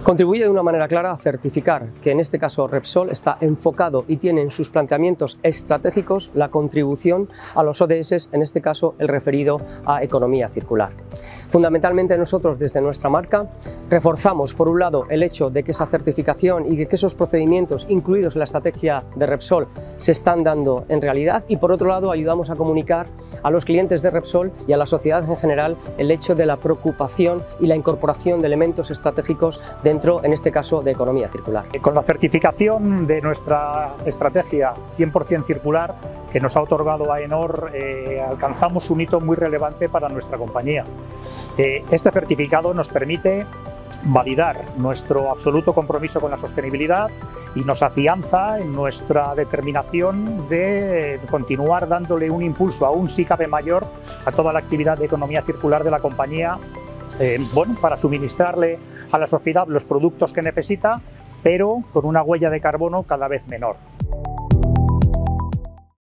Contribuye de una manera clara a certificar que en este caso Repsol está enfocado y tiene en sus planteamientos estratégicos la contribución a los ODS, en este caso el referido a economía circular. Fundamentalmente nosotros desde nuestra marca reforzamos por un lado el hecho de que esa certificación y que esos procedimientos incluidos en la estrategia de Repsol se están dando en realidad, y por otro lado ayudamos a comunicar a los clientes de Repsol y a la sociedad en general el hecho de la preocupación y la incorporación de elementos estratégicos dentro, en este caso, de economía circular. Con la certificación de nuestra estrategia 100% circular que nos ha otorgado AENOR, alcanzamos un hito muy relevante para nuestra compañía. Este certificado nos permite validar nuestro absoluto compromiso con la sostenibilidad y nos afianza en nuestra determinación de continuar dándole un impulso aún si cabe mayor a toda la actividad de economía circular de la compañía, para suministrarle a la sociedad los productos que necesita, pero con una huella de carbono cada vez menor.